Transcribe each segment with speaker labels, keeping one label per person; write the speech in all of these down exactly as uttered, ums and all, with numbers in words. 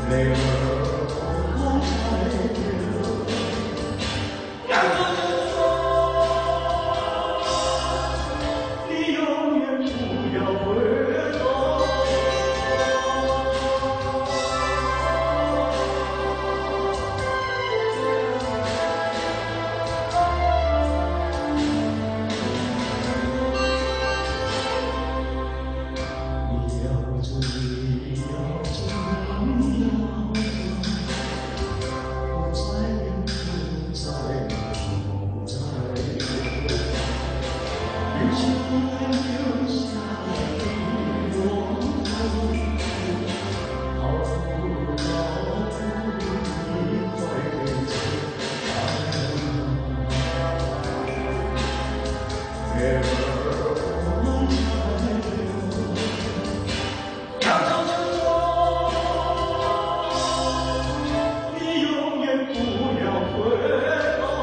Speaker 1: 泪儿红才流。扬州之风，你永远不要回头。你要走，你要走，你要走，不再留，不再留，不再留。留下来，留下来，我爱你，好不好？你快点走，月儿红才流。扬州之风，你永远不要回头。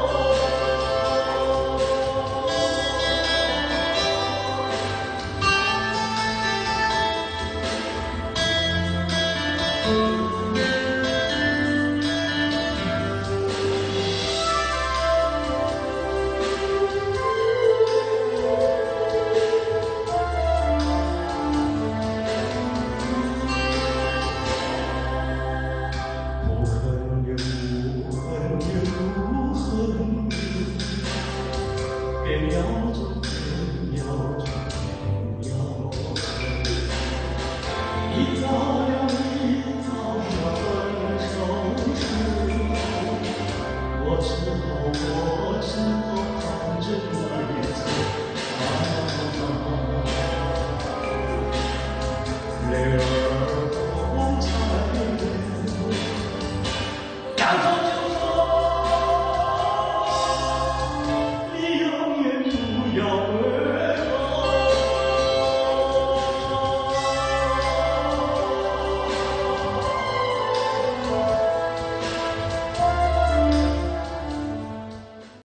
Speaker 1: 无恨怨，无恨怨，无恨怨，偏要走，偏要走，偏要走。一遭又一遭的分手之后，我只好，我只好看着你走。泪儿红才流。扬州